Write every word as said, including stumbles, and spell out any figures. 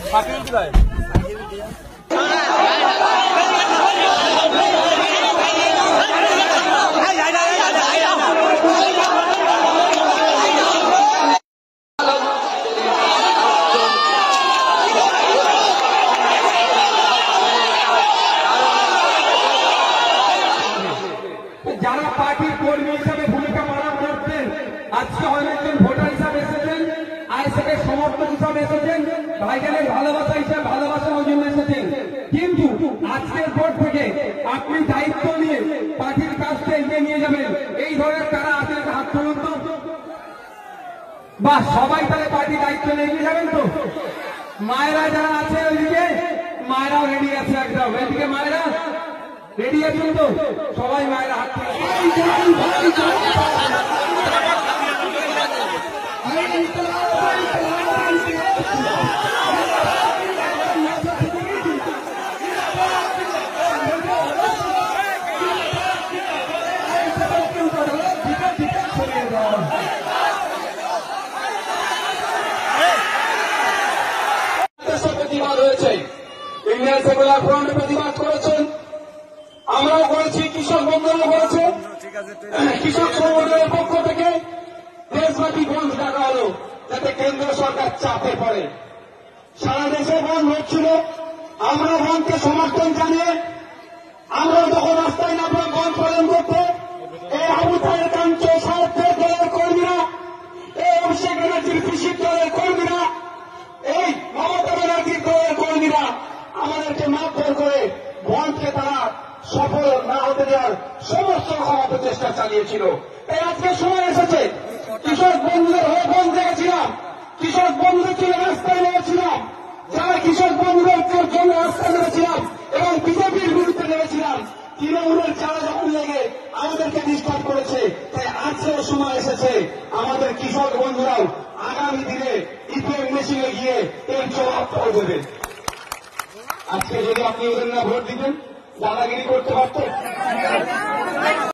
যারা পার্টির কর্মী হিসাবে ভূমিকা পালন করতেন আজকে অনেকজন ভোটার হিসাবে এসেছেন, আইএসএফ এর সমর্থক হিসাবে এসেছেন, ভাইজানের ভালোবাসা হিসাবে ভালোবাসার জন্য এসেছেন। কিন্তু আজকের পর থেকে আপনি দায়িত্ব নিয়ে পার্টির কাজটা এগিয়ে নিয়ে যাবেন। এই ধরনের কারা আছেন হাত তুলুন তো। বা সবাই তাহলে পার্টির দায়িত্ব নিয়ে এগিয়ে যাবেন তো। মায়েরা যারা আছে ওইদিকে, মায়েরাও রেডি আছে একদম। এইদিকে মায়েরা রেডি আছেন তো? সবাই মায়েরা হাত প্রতিবাদ হয়েছে, ইন্ডিয়ান সেকুলার ফ্রন্ট প্রতিবাদ করেছেন, আমরাও করেছি, কৃষক বন্ধুরা করেছে। কৃষক সংগঠনের পক্ষ থেকে দেশব্যাপী বন্ধ ডাকা হলো যাতে কেন্দ্র সরকার চাপে পড়ে। সারা দেশে বন্ধ হচ্ছিল, আমরা বন্ধকে সমর্থন জানিয়ে আমরা যখন রাস্তায় নামলাম বন্ধ পালন করতে, এই আবু তাহের কাঞ্চ সাহিত্যের দলের কর্মীরা, এই অভিষেক ব্যানার্জির কৃষি দলের কর্মীরা, এই মমতা ব্যানার্জির দলের কর্মীরা আমাদেরকে মারধর করে বন্ধকে তারা সফল না হতে দেওয়ার সমস্ত ক্ষমতা চেষ্টা চালিয়েছিল। এই আজকে সময় এসেছে, কৃষক বন্ধুদের হয়ে বন্ধ রেখেছিলাম, কৃষক বন্ধুদের জন্য রাস্তায় নেমেছিলাম, যারা কৃষক বন্ধুদের জন্য রাস্তায় নেমেছিলাম এবং বিজেপির বিরুদ্ধে নেমেছিলাম, তৃণমূলের চারা যখন লেগে আমাদেরকে ডিস্টার্ব করেছে, তাই আজকেও সময় এসেছে আমাদের কৃষক বন্ধুরাও আগামী দিনে ইপিএম মেশিনে গিয়ে এর জবাব করে দেবে। আজকে যদি আপনি ওদের না ভোট দিতেন দাদাগিরি করতে পারতেন।